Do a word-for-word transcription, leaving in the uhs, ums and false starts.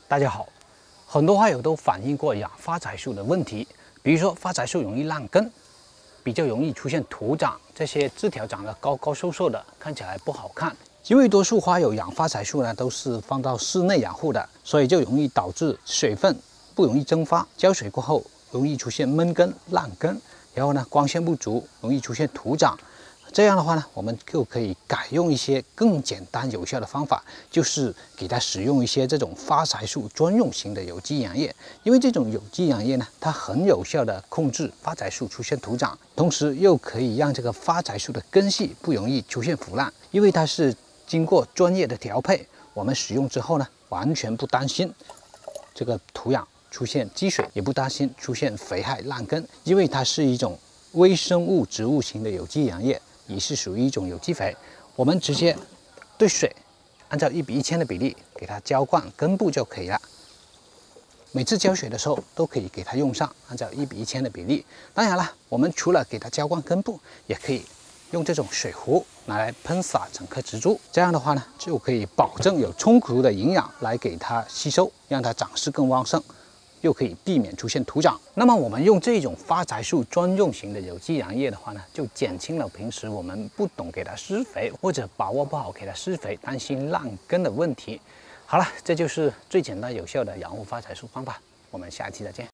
大家好，很多花友都反映过养发财树的问题，比如说发财树容易烂根，比较容易出现徒长，这些枝条长得高高瘦瘦的，看起来不好看。因为多数花友养发财树呢都是放到室内养护的，所以就容易导致水分不容易蒸发，浇水过后容易出现闷根、烂根，然后呢光线不足，容易出现徒长。这样的话呢，我们就可以改用一些更简单有效的方法，就是给它使用一些这种发财树专用型的有机养液。因为这种有机养液呢，它很有效的控制发财树出现徒长，同时又可以让这个发财树的根系不容易出现腐烂。因为它是经过专业的调配，我们使用之后呢，完全不担心这个土壤出现积水，也不担心出现肥害烂根，因为它是一种微生物植物型的有机养液。也是属于一种有机肥，我们直接兑水，按照一比一千的比例给它浇灌根部就可以了。每次浇水的时候都可以给它用上，按照一比一千的比例。当然了，我们除了给它浇灌根部，也可以用这种水壶拿来喷洒整棵植株。这样的话呢，就可以保证有充足的营养来给它吸收，让它长势更旺盛。又可以避免出现徒长。那么我们用这种发财树专用型的有机养液的话呢，就减轻了平时我们不懂给它施肥或者把握不好给它施肥，担心烂根的问题。好了，这就是最简单有效的养护发财树方法。我们下期再见。